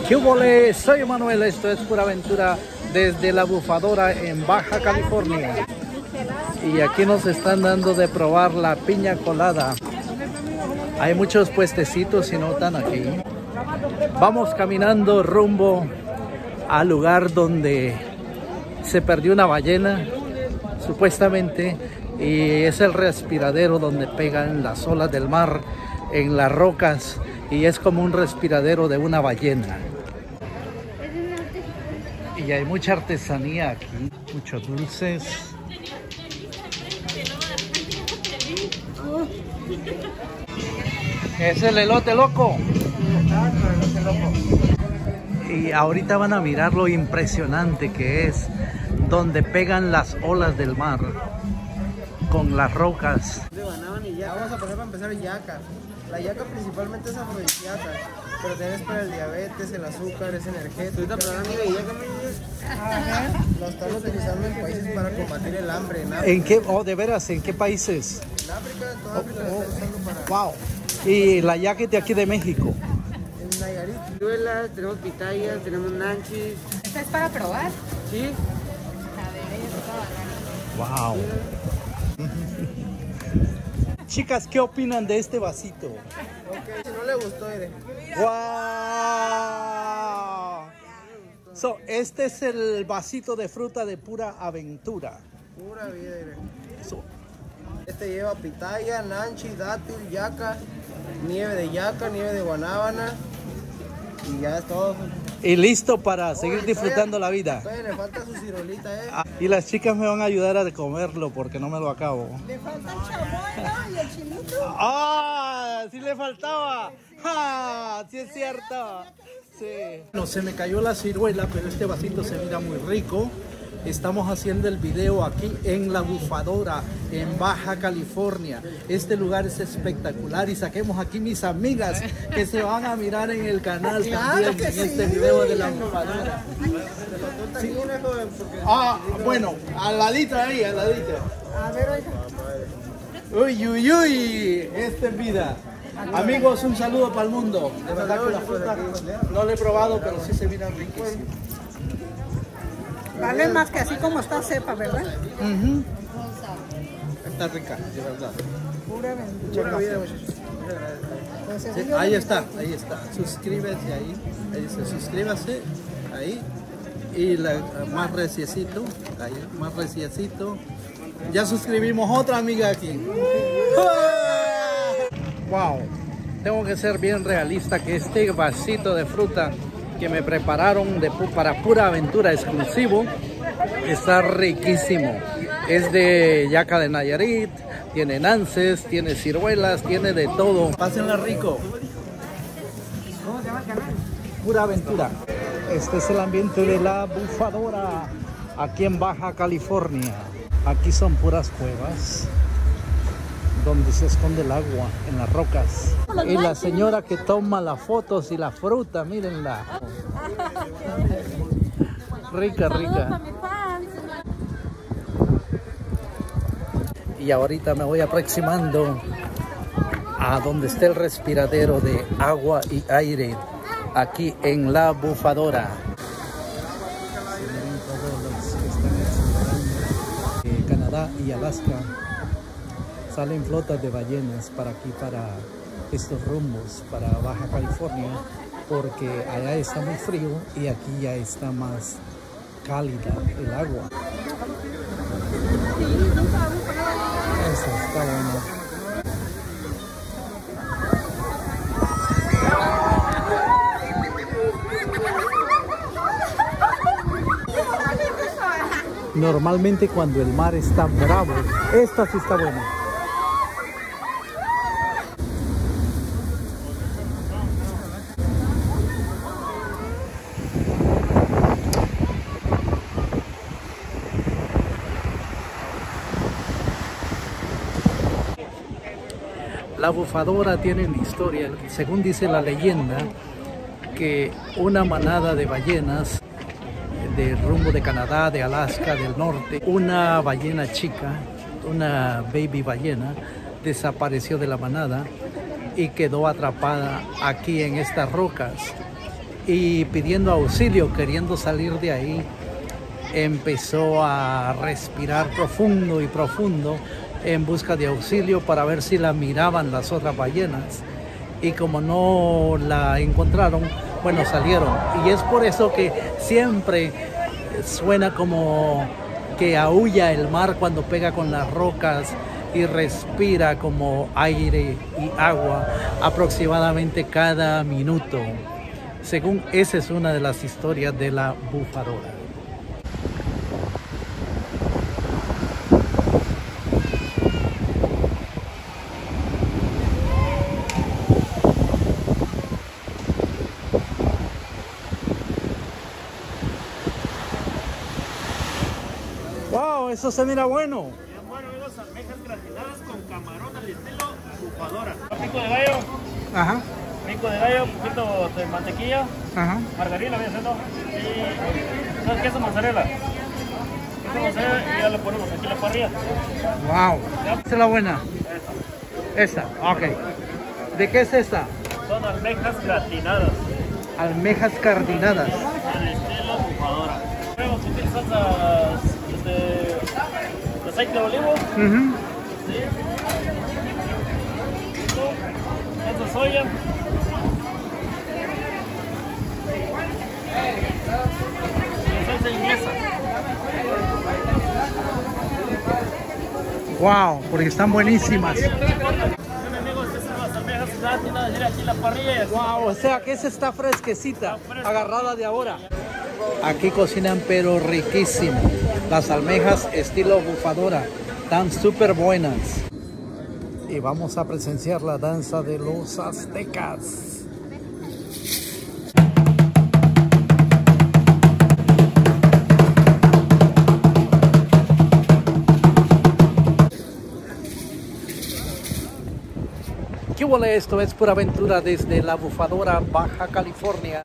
¿Qué hubo? Soy Manuel, esto es Pura Aventura desde La Bufadora en Baja California. Y aquí nos están dando de probar la piña colada. Hay muchos puestecitos y notan aquí. Vamos caminando rumbo al lugar donde se perdió una ballena, supuestamente, y es el respiradero donde pegan las olas del mar en las rocas y es como un respiradero de una ballena. Y hay mucha artesanía aquí, muchos dulces. Es el elote loco. Y ahorita van a mirar lo impresionante que es, donde pegan las olas del mar con las rocas. Vamos a poner para empezar yaca. La yaca principalmente es afrodisíaca, pero tienes para el diabetes, el azúcar, es energético. Lo están utilizando en países para combatir el hambre. ¿En qué? Oh, de veras, ¿en qué países? En África, en toda África lo están usando para... Wow. ¿Y la yaca de aquí de México? En Nayarit. Ciruelas, tenemos pitayas, tenemos nanchis. ¿Esta es para probar? Sí. Wow. Chicas, ¿qué opinan de este vasito? Ok, si no le gustó, iré. ¡Wow! So, este es el vasito de fruta de Pura Aventura. Pura vida, iré. So, Este lleva pitaya, nanchi, dátil, yaca, nieve de yaca, nieve de guanábana. Y ya es todo. y listo para seguir disfrutando la vida. Le falta su cirolita, Y las chicas me van a ayudar a comerlo porque no me lo acabo. Le falta el chamoy, ¿no? Y el chilito. ¡Ah! ¡Sí le faltaba! ¡Ah! ¡Sí es cierto! Sí. No, se me cayó la ciruela, pero este vasito se mira muy rico. Estamos haciendo el video aquí en La Bufadora, en Baja California. Este lugar es espectacular y saquemos aquí mis amigas que se van a mirar en el canal también en este video de La Bufadora. Sí. Ah, bueno, al ladito ahí, al ladito. A ver, oiga. Uy, uy, uy, esta es vida. Amigos, un saludo para el mundo. De verdad que la fruta no la he probado, pero sí se miran riquísimas. Vale más que así como está cepa, ¿verdad? Está rica, de verdad. Pura aventura. Sí, ahí está, ahí está. Suscríbete ahí. Ahí dice, suscríbase. Ahí. Y más reciecito. Ahí, más reciecito. Ya suscribimos otra amiga aquí. Wow. Tengo que ser bien realista que este vasito de fruta que me prepararon para Pura Aventura exclusivo está riquísimo. Es de yaca de Nayarit, tiene nances, tiene ciruelas, tiene de todo. Pásenla rico. ¿Cómo se llama el canal? Pura Aventura. Este es el ambiente de La Bufadora aquí en Baja California. Aquí son puras cuevas donde se esconde el agua en las rocas. Y la señora que toma las fotos y la fruta, mírenla. Rica, rica. Y ahorita me voy aproximando a donde está el respiradero de agua y aire, aquí en La Bufadora. Canadá y Alaska. Salen flotas de ballenas para aquí, para estos rumbos, para Baja California, porque allá está muy frío y aquí ya está más cálida el agua. Eso está bueno. Normalmente cuando el mar está bravo, esta sí está buena. La Bufadora tiene una historia, según dice la leyenda, que una manada de ballenas de rumbo de Canadá, de Alaska, del norte, una ballena chica, una baby ballena, desapareció de la manada y quedó atrapada aquí en estas rocas. y pidiendo auxilio, queriendo salir de ahí. Empezó a respirar profundo y profundo en busca de auxilio para ver si la miraban las otras ballenas. Y como no la encontraron, bueno, salieron. Y es por eso que siempre suena como que aúlla el mar cuando pega con las rocas y respira como aire y agua aproximadamente cada minuto. Según esa es una de las historias de la bufadora. ¡Wow! Eso se mira bueno. Bien bueno, esas almejas gratinadas con camarón al estilo bufadora. Pico de gallo, Ajá, pico de gallo, un poquito de mantequilla, ajá. margarina, bien haciendo, y queso mozzarella. Queso mozzarella y ya le ponemos aquí la parrilla. ¡Wow! Esa es la buena. Esa, ok. ¿De qué es esta? Son almejas gratinadas Almejas cardinadas. al estilo bufadora. Luego si tienes salsas de aceite de olivo, Ujú. ¿sí? Salsa soya. Y salsa inglesa. ¡Wow! Porque están buenísimas. Bien, amigos, estas son las almejas gratinadas. Mira aquí la parrilla. ¡Wow! O sea que esa está fresquecita, agarrada de ahora. Aquí cocinan pero riquísimo. Las almejas estilo bufadora, están súper buenas. Y vamos a presenciar la danza de los aztecas. ¿Qué huele esto? Es Pura Aventura desde la Bufadora, Baja California.